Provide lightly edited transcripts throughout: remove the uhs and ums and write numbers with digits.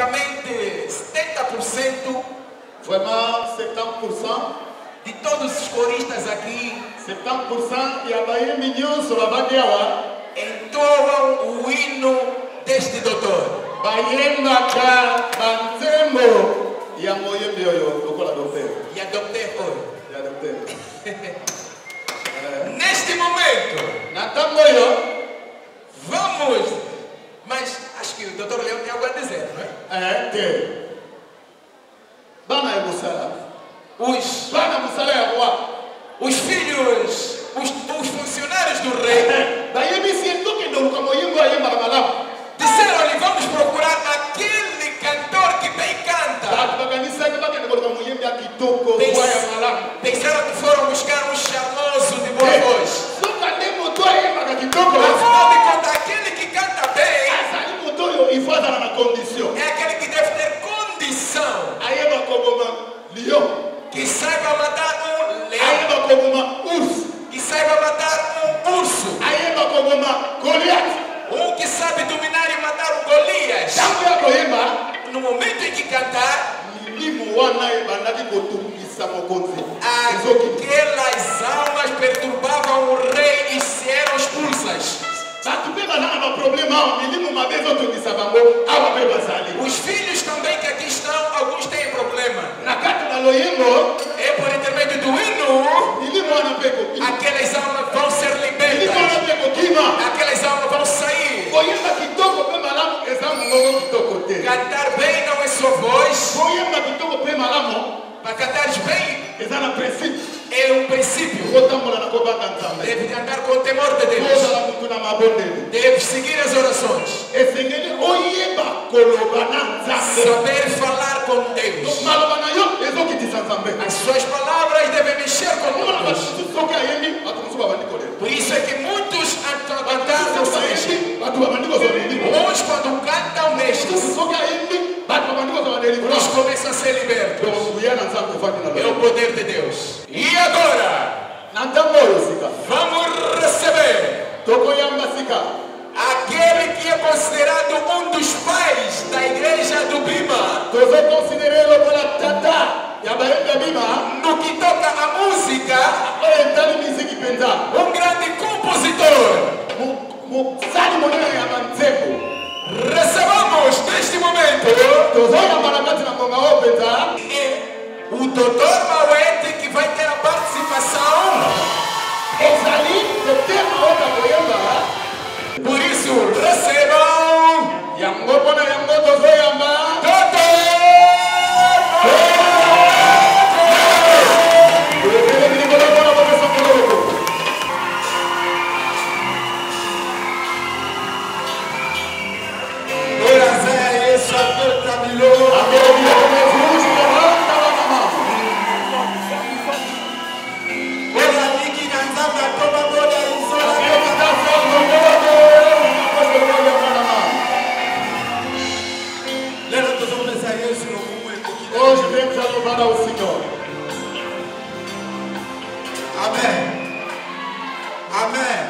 praticamente 70%. Vraiment 70% de todos os coristas aqui 70% e a Bahia Minhão só vai ter entoam o hino deste doutor. Bahia Maca Banzemo e a Moia Bioyo, do Cola do Pé. E a doutor. E a doutor. Neste momento, Natamboyo, vamos. Mas acho que o doutor Leão tem algo a dizer, não é? é, tem. Bana é Mussala. Bana Mussala é Rua. Os filhos, os funcionários do rei. Daí me sinto que não como eu vou ir para disseram-lhe, vamos procurar aquele cantor que bem canta. Pensaram que foram buscar um charmoso de boa voz. Afinal de contas, aquele que canta bem é aquele que deve ter condição. Que saiba matar um leão. Que saiba matar um urso. Um que sabe dominar e matar o Golias. No momento em que cantar, aquelas almas perturbavam o rei e se eram expulsas. Os filhos também que aqui estão, alguns têm problema. É por intermédio do hino, aquelas almas vão ser libertas. Aquelas almas vão sair. Cantar bem não é só voz. Para cantares bem é um princípio. Deve andar com o temor de Deus. Deve seguir as orações. Saber falar com Deus. As suas palavras devem mexer com Deus. Por isso é que muitos cantam não se mexem. Uns quando cantam mexem. Uns começam a ser libertos. É o poder de Deus. E agora vamos receber aquele que é considerado um dos pais da igreja do Bima. No que toca a música, um grande compositor. Recebamos neste momento o Dr. Mauete, que vai ter a participação. Por isso, recebam hoje vemos a louvar ao Senhor. Amém. Amém.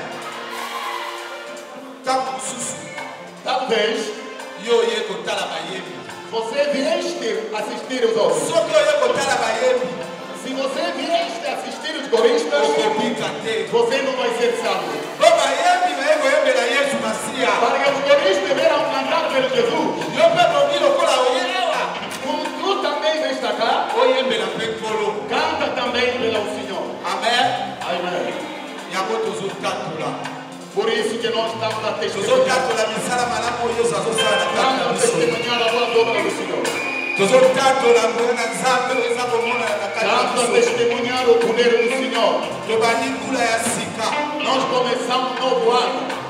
Talvez você vieste assistir os outros. Se você vieste assistir os coristas, você não vai ser salvo. Para que os coristas verão cantar pelo Jesus. Tu também vem cá, canta também pelo Senhor. Amém. Amém. Por isso que nós estamos a testemunhar a boa obra do Senhor. Estamos a testemunhar o poder do Senhor. Nós começamos um novo ano.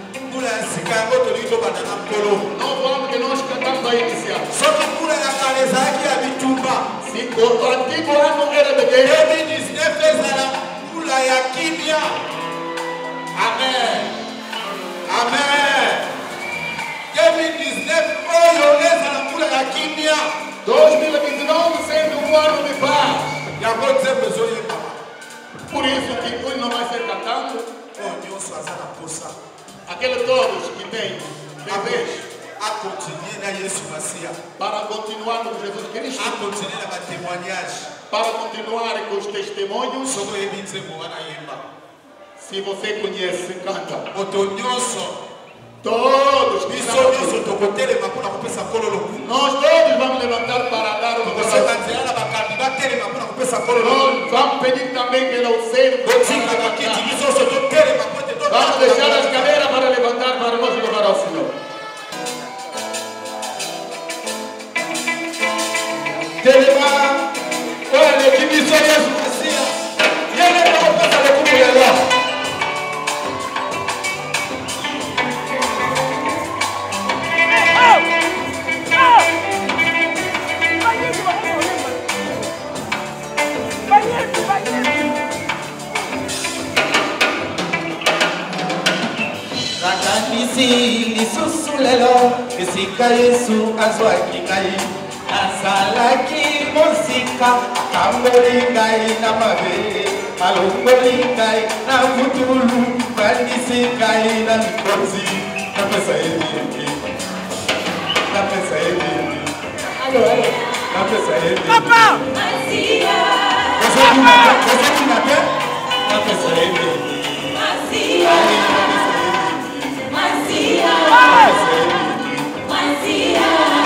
Novo ano que nós cantamos a iniciar. O antigo ano era de guerra. Amém. Amém. 2029 sendo um ano de paz. Por isso que hoje não vai ser cantando. Aqueles todos que têm desejo. Para continuar com Jesus Cristo. Para continuar com os testemunhos. Se você conhece, canta. Todos. Nós todos vamos levantar para dar o coração. Vamos pedir também pelo céu. Vamos deixar as cadeiras para levantar para nós louvar ao Senhor. Olha que missão é essa? E ele não vai passar com mulher lá. Lisusulelo Kisika Yesu azwaki ngai Asalaki mosika Kamboli ngai na mabe Alongoli ngai na futulu Bandisi ngai na mikozi Napesa ebi Napesa ebi Napesa ebi Papa! Masia! Napesa ebi Masia! Masia, Masia.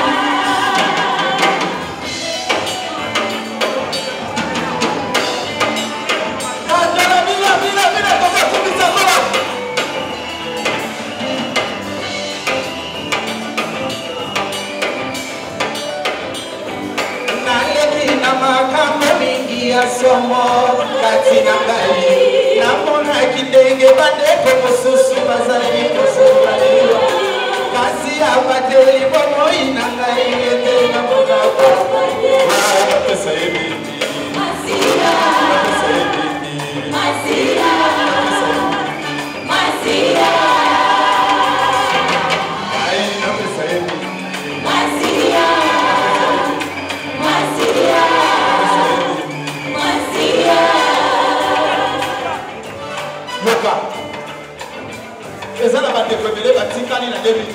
Nalekina makambo mingi ya somo katina ngai. Namona kidenge bandeko mususu bazali kusuliwa kasi abateli bomo inanga ingete na boga kwa pesa hivi Masia pesa hivi Masia Masia ai na pesa hivi Masia Masia Masia Yoka ezala badekobele batikani na 2018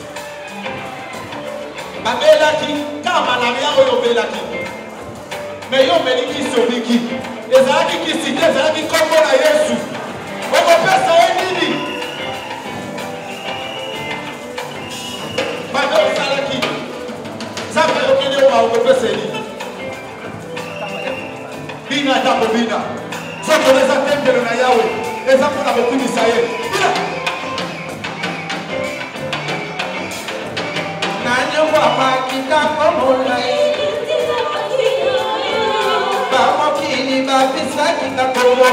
babelaki kama na ya oyo belaki me yo meliki sobiki ezalaki kisite ezalaki kombo na Yesu okopesa ye nini bado osalaki zaka yokende oba okopesa ye nini bina atako bina soki eza tempelo na Yawe eza mpona kokumisa ye bina Nanyongwa makita komolai Bamokini bapisaki kakomo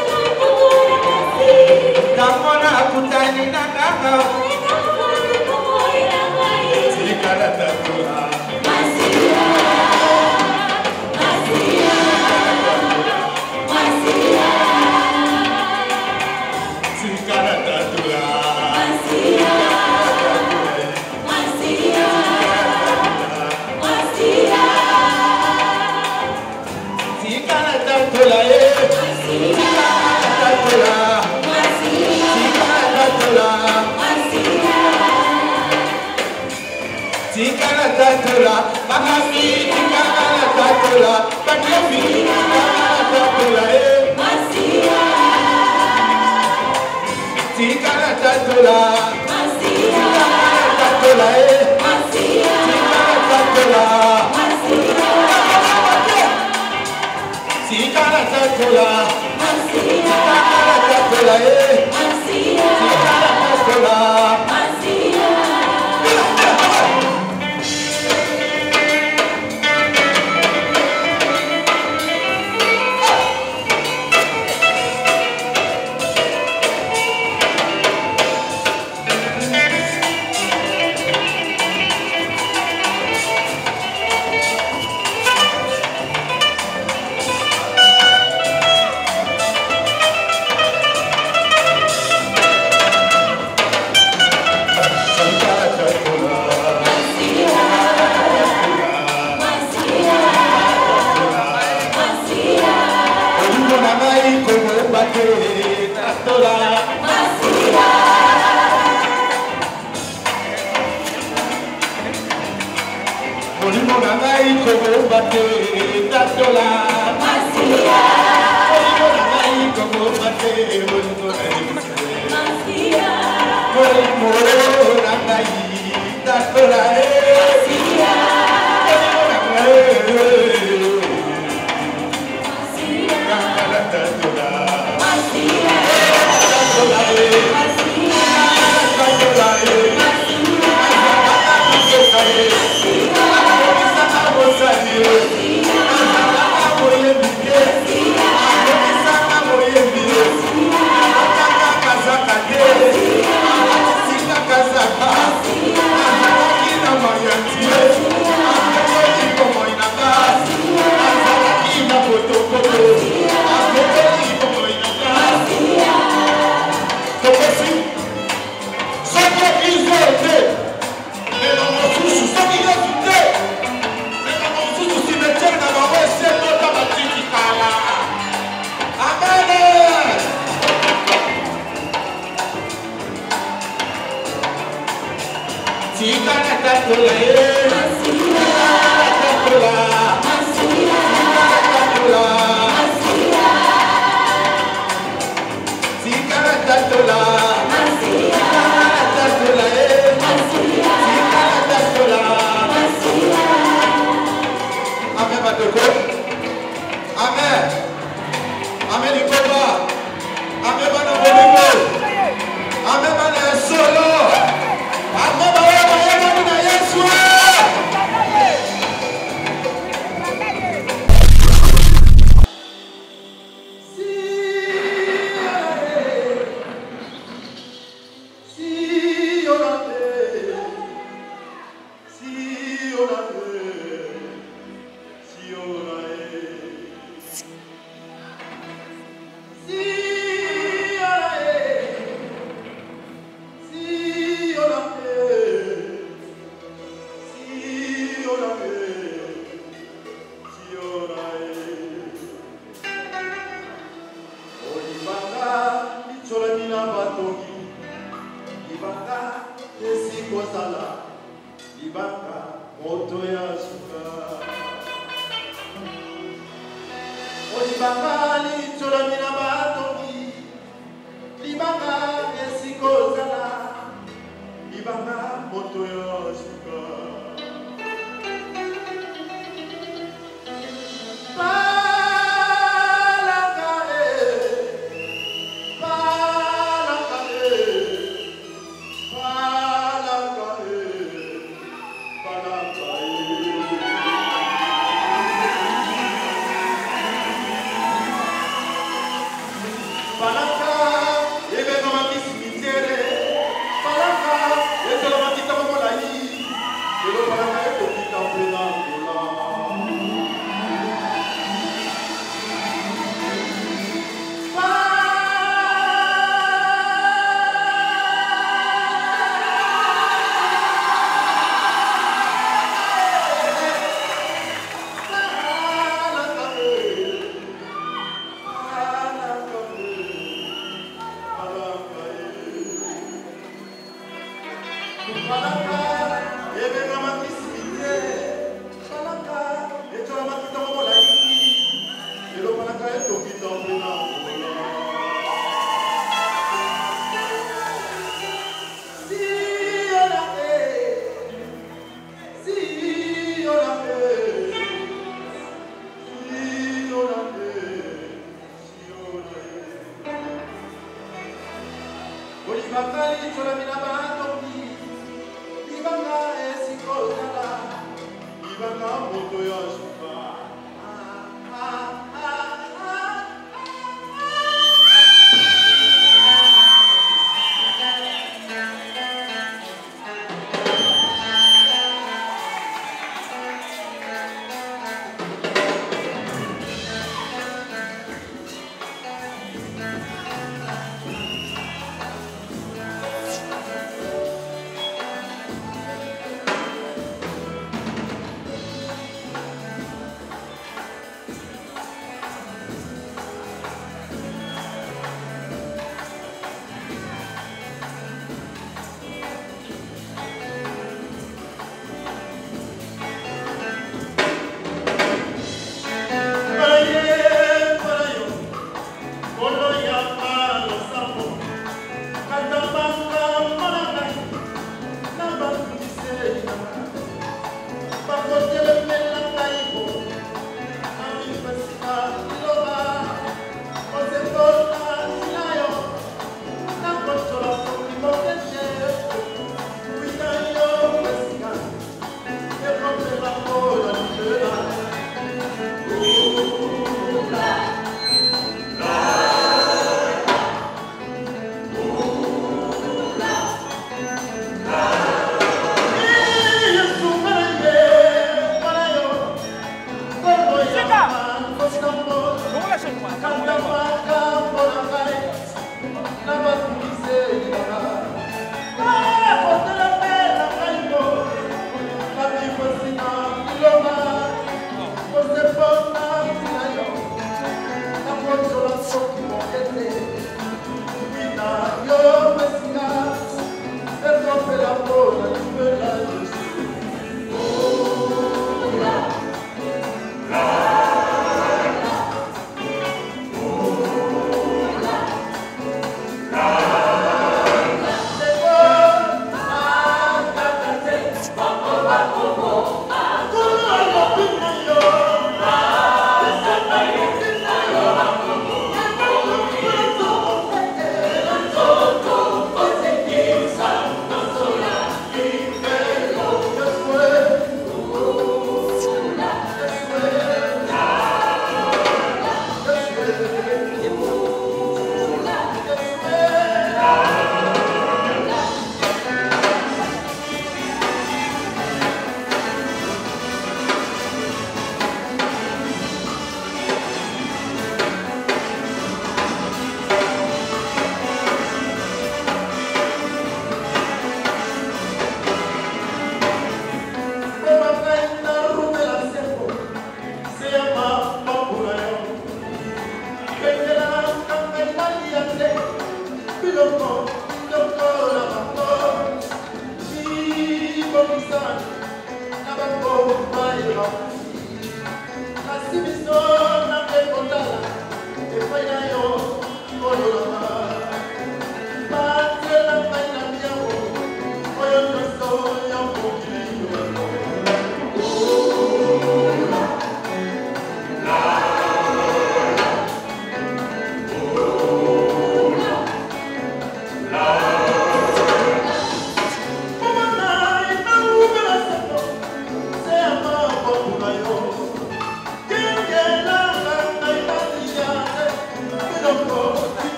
Kamona kutani na kaka Sikala tatua Masia Masia Masia Sikala tatua Masia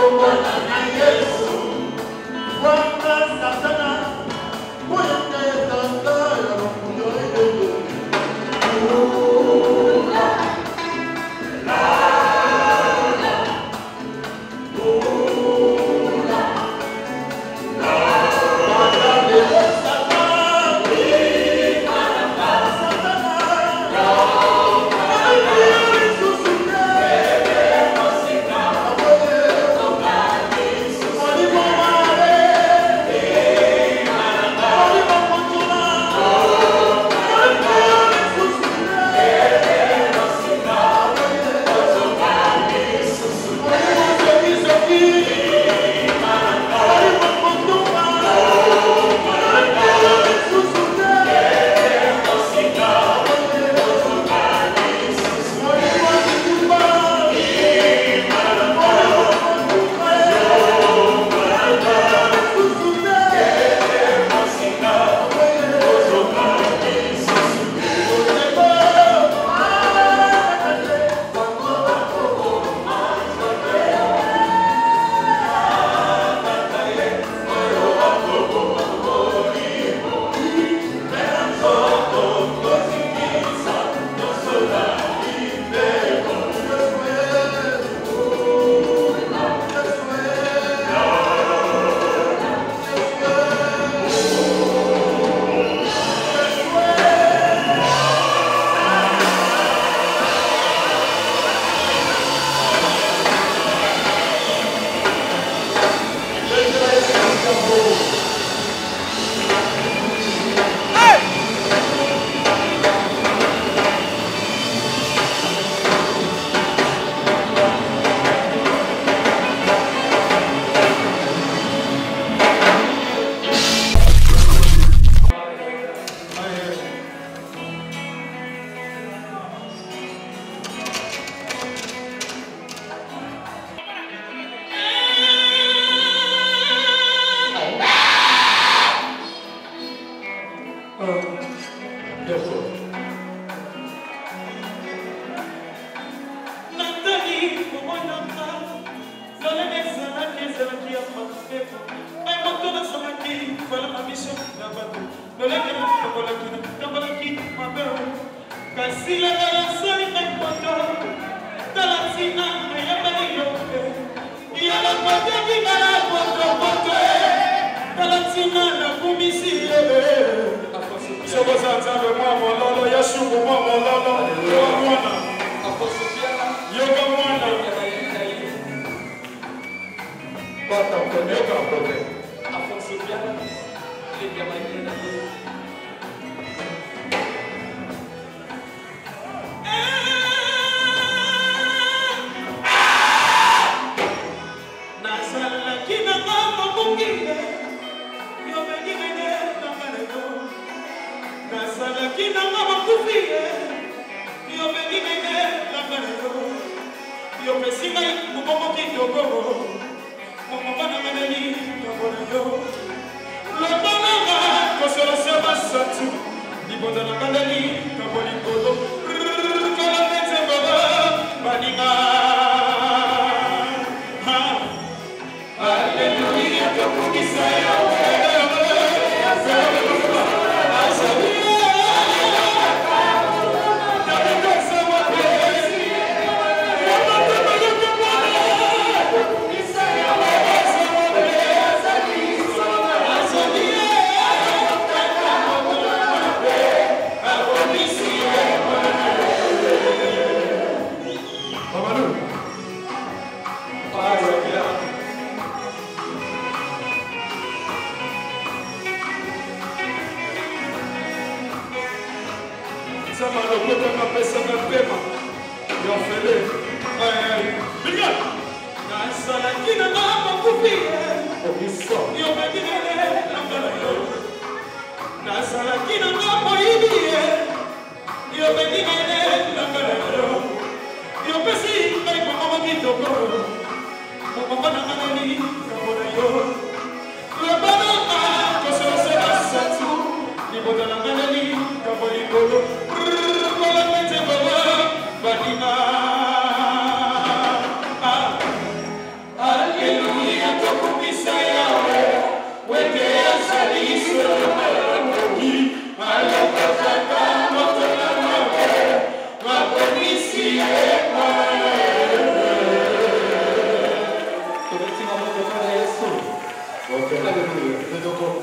Alleluia. Aleluia.